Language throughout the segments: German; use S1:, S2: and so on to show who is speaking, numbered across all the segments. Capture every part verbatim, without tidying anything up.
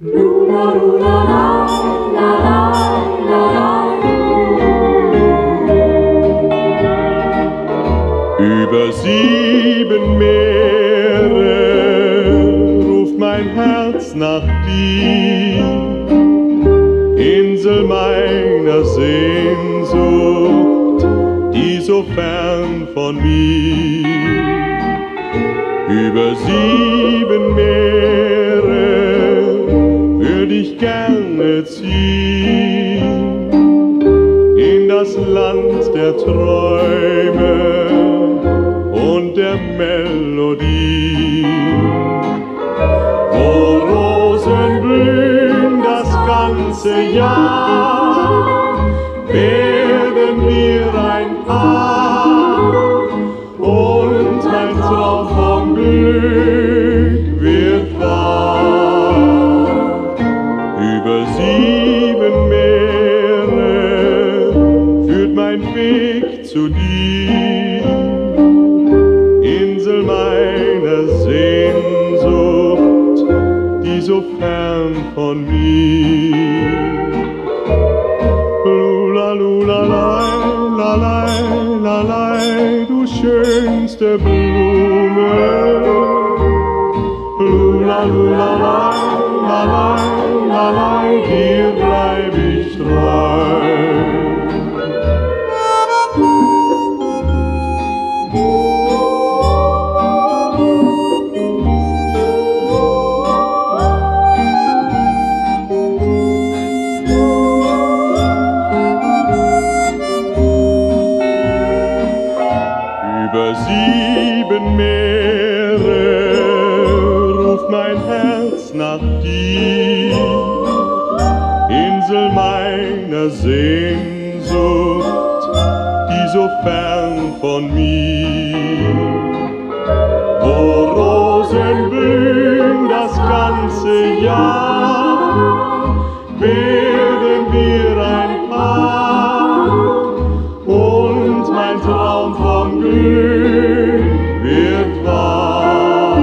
S1: Über sieben Meere ruft mein Herz nach dir, Insel meiner Sehnsucht, die so fern von mir. Über sieben Meere würd ich gerne ziehen, in das Land der Träume und der Melodie, wo Rosen blühen das ganze Jahr, werden wir ein Paar und mein Traum vom Glück wird wahr. Über sieben Meere führt mein Weg zu dir, Insel meiner Sehnsucht, die so fern von mir. Lula-Lula-Lei, Lalei, Lalei, du schönste Blume. Lula-Lula-Lei, Lalei, Lalei, dir bleib ich treu. Über sieben Meere ruft mein Herz nach dir, Insel meiner Sehnsucht, die so fern von mir, wo Rosen blühen das ganze Jahr, werden wir ein Paar und mein Traum vom Glück wird wahr.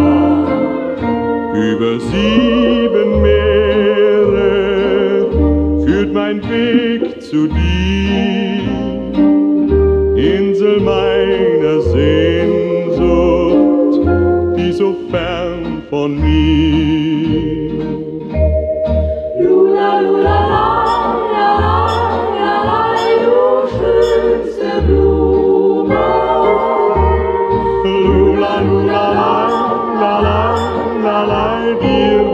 S1: Über sieben Meere führt mein Weg zu dir, Insel meiner Sehnsucht, die so fern von mir.
S2: Lula-Lula-Lei, du schönste Blume.
S1: Lula-Lula-Lei, Lalei, Lalei, dir